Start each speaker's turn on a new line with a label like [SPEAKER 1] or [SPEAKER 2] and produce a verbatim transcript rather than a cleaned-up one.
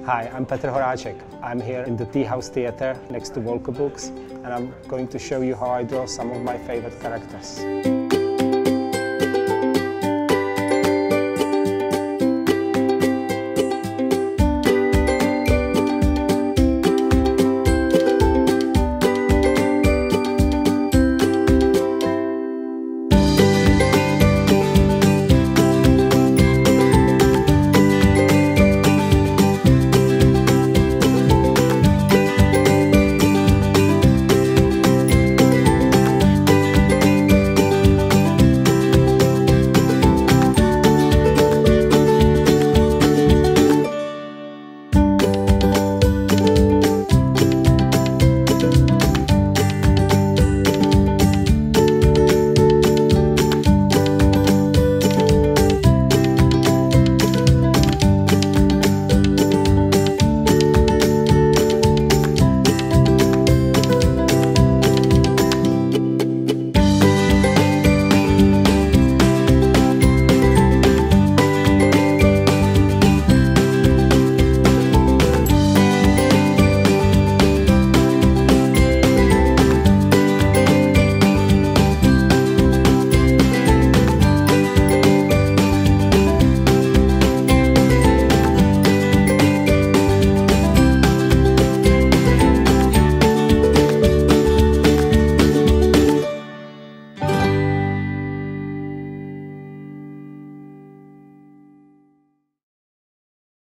[SPEAKER 1] Hi, I'm Petr Horáček. I'm here in the Tea House Theatre next to Volker Books, and I'm going to show you how I draw some of my favorite characters.